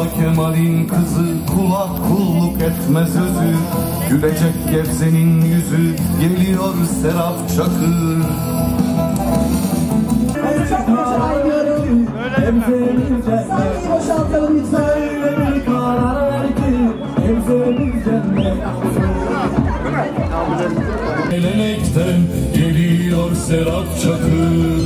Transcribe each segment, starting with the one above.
Kemal'in kızı kulak kulluk etmez özü. Gülecek Gebze'nin yüzü, geliyor Serap Çakır. Sahneyi boşaltalım lütfen. Gelenekten geliyor Serap Çakır.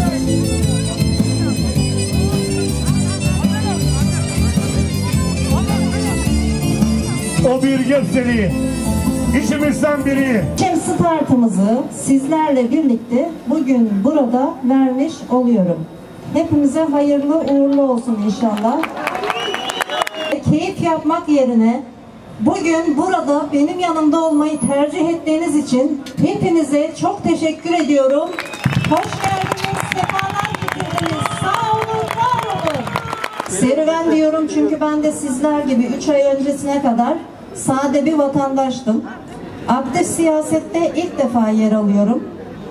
O bir Gebzeli, içimizden biri. Startımızı sizlerle birlikte bugün burada vermiş oluyorum. Hepimize hayırlı uğurlu olsun inşallah. Keyif yapmak yerine bugün burada benim yanımda olmayı tercih ettiğiniz için hepinize çok teşekkür ediyorum. Hoş geldiniz, sefalar getirdiniz. Sağ olun, var olun. Serüven diyorum çünkü ben de sizler gibi 3 ay öncesine kadar sade bir vatandaştım. Aktif siyasette ilk defa yer alıyorum.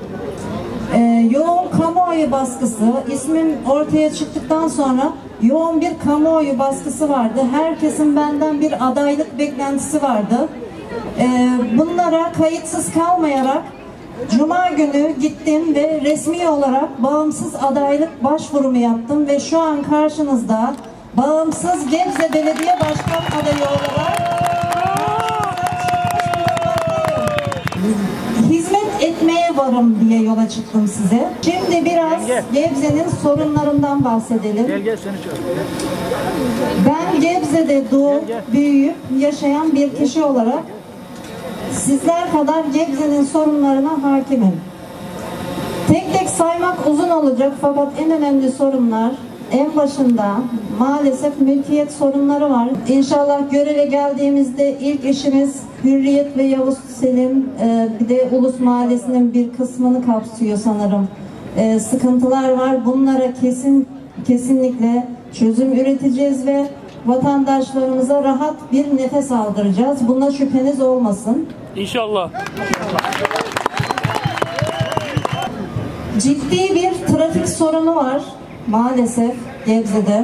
Yoğun kamuoyu baskısı, ismim ortaya çıktıktan sonra yoğun bir kamuoyu baskısı vardı. Herkesin benden bir adaylık beklentisi vardı. Bunlara kayıtsız kalmayarak Cuma günü gittim ve resmi olarak bağımsız adaylık başvurumu yaptım ve şu an karşınızda bağımsız Gebze Belediye Başkan adayı olarak hizmet etmeye varım diye yola çıktım size. Şimdi biraz Gebze'nin sorunlarından bahsedelim. Ben Gebze'de doğup büyüyüp yaşayan bir kişi olarak sizler kadar Gebze'nin sorunlarına hakimim. Tek tek saymak uzun olacak fakat en önemli sorunlar en başında maalesef mülkiyet sorunları var. İnşallah göreve geldiğimizde ilk işimiz Hürriyet ve Yavuz Selim, bir de Ulus Mahallesi'nin bir kısmını kapsıyor sanırım. Sıkıntılar var. Bunlara kesinlikle çözüm üreteceğiz ve vatandaşlarımıza rahat bir nefes aldıracağız. Buna şüpheniz olmasın. İnşallah. Ciddi bir trafik sorunu var maalesef Gebze'de.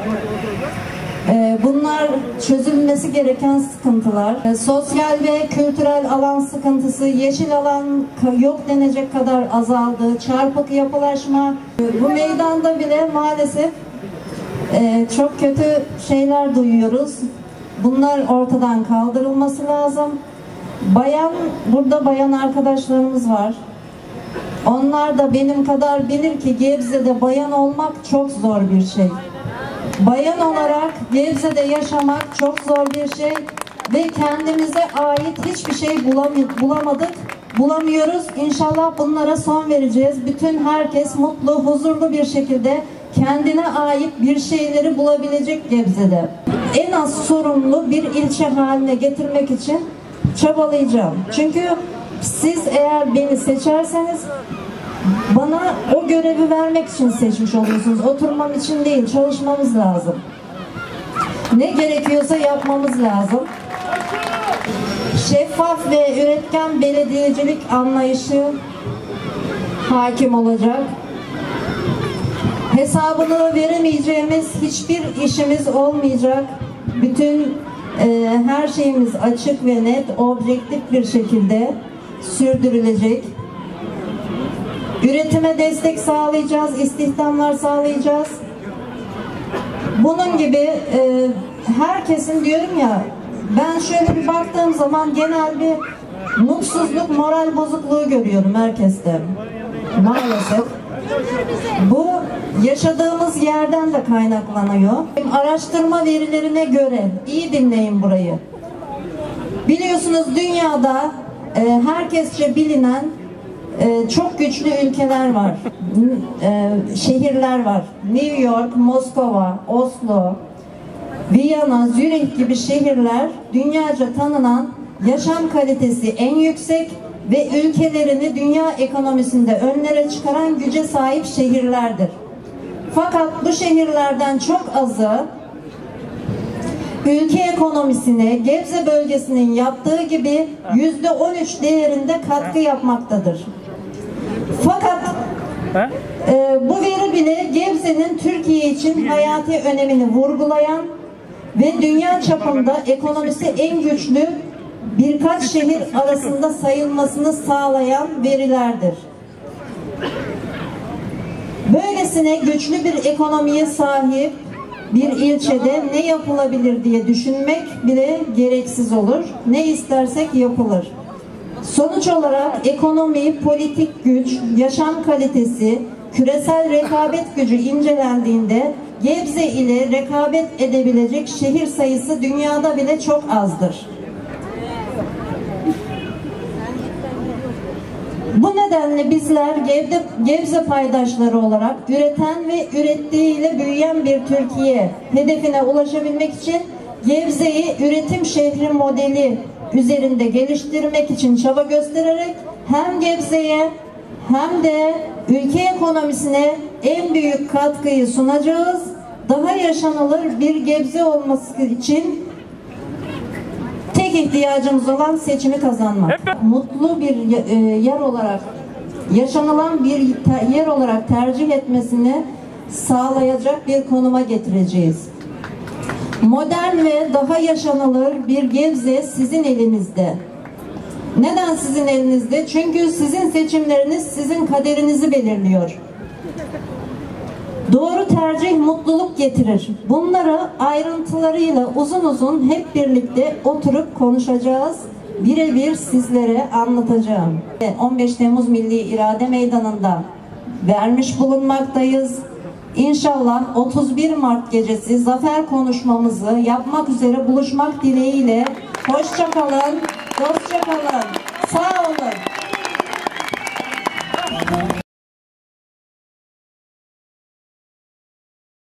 Bunlar çözülmesi gereken sıkıntılar. Sosyal ve kültürel alan sıkıntısı, yeşil alan yok denecek kadar azaldı. Çarpık yapılaşma. Bu meydanda bile maalesef çok kötü şeyler duyuyoruz. Bunlar ortadan kaldırılması lazım. Burada bayan arkadaşlarımız var. Onlar da benim kadar bilir ki Gebze'de bayan olmak çok zor bir şey. Bayan olarak Gebze'de yaşamak çok zor bir şey ve kendimize ait hiçbir şey bulamadık, bulamıyoruz. İnşallah bunlara son vereceğiz. Bütün herkes mutlu, huzurlu bir şekilde kendine ait bir şeyleri bulabilecek Gebze'de. En az sorumlu bir ilçe haline getirmek için çabalayacağım. Çünkü siz eğer beni seçerseniz bana o görevi vermek için seçmiş oluyorsunuz. Oturmam için değil, çalışmamız lazım. Ne gerekiyorsa yapmamız lazım. Şeffaf ve üretken belediyecilik anlayışı hakim olacak. Hesabını veremeyeceğimiz hiçbir işimiz olmayacak. Bütün her şeyimiz açık ve net, objektif bir şekilde sürdürülecek. Üretime destek sağlayacağız, istihdamlar sağlayacağız. Bunun gibi herkesin diyorum ya, ben şöyle bir baktığım zaman genel bir mutsuzluk, moral bozukluğu görüyorum herkeste. Maalesef. Bu yaşadığımız yerden de kaynaklanıyor. Araştırma verilerine göre, iyi dinleyin burayı. Biliyorsunuz dünyada herkesçe bilinen çok güçlü ülkeler var, şehirler var. New York, Moskova, Oslo, Viyana, Zürih gibi şehirler dünyaca tanınan yaşam kalitesi en yüksek ve ülkelerini dünya ekonomisinde önlere çıkaran güce sahip şehirlerdir. Fakat bu şehirlerden çok azı ülke ekonomisine Gebze bölgesinin yaptığı gibi %13 değerinde katkı yapmaktadır. Fakat bu veri bile Gebze'nin Türkiye için hayati önemini vurgulayan ve dünya çapında ekonomisi en güçlü birkaç şehir arasında sayılmasını sağlayan verilerdir. Böylesine güçlü bir ekonomiye sahip bir ilçede ne yapılabilir diye düşünmek bile gereksiz olur. Ne istersek yapılır. Sonuç olarak ekonomi, politik güç, yaşam kalitesi, küresel rekabet gücü incelendiğinde Gebze ile rekabet edebilecek şehir sayısı dünyada bile çok azdır. Bu nedenle bizler Gebze paydaşları olarak üreten ve ürettiğiyle büyüyen bir Türkiye hedefine ulaşabilmek için Gebze'yi üretim şehri modeli üzerinde geliştirmek için çaba göstererek hem Gebze'ye hem de ülke ekonomisine en büyük katkıyı sunacağız. Daha yaşanılır bir Gebze olması için tek ihtiyacımız olan seçimi kazanmak. Mutlu bir yer olarak, yaşanılan bir yer olarak tercih etmesini sağlayacak bir konuma getireceğiz. Modern ve daha yaşanılır bir Gebze sizin elinizde. Neden sizin elinizde? Çünkü sizin seçimleriniz sizin kaderinizi belirliyor. Doğru tercih mutluluk getirir. Bunları ayrıntılarıyla uzun uzun hep birlikte oturup konuşacağız. Birebir sizlere anlatacağım. 15 Temmuz Milli İrade Meydanı'nda vermiş bulunmaktayız. İnşallah 31 Mart gecesi zafer konuşmamızı yapmak üzere buluşmak dileğiyle hoşça kalın, dostça kalın, sağ olun.